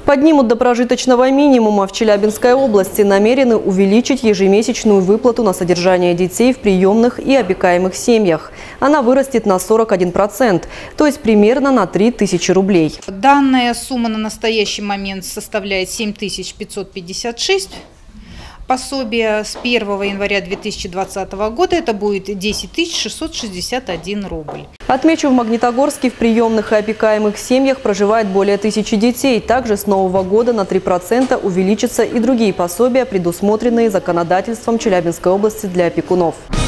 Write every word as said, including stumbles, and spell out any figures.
Поднимут до прожиточного минимума. В Челябинской области намерены увеличить ежемесячную выплату на содержание детей в приемных и опекаемых семьях. Она вырастет на сорок один процент, то есть примерно на три тысячи рублей. Данная сумма на настоящий момент составляет семь тысяч пятьсот пятьдесят шесть. Пособие с первого января две тысячи двадцатого года это будет десять тысяч шестьсот шестьдесят один рубль. Отмечу, в Магнитогорске в приемных и опекаемых семьях проживает более тысячи детей. Также с нового года на три процента увеличатся и другие пособия, предусмотренные законодательством Челябинской области для опекунов.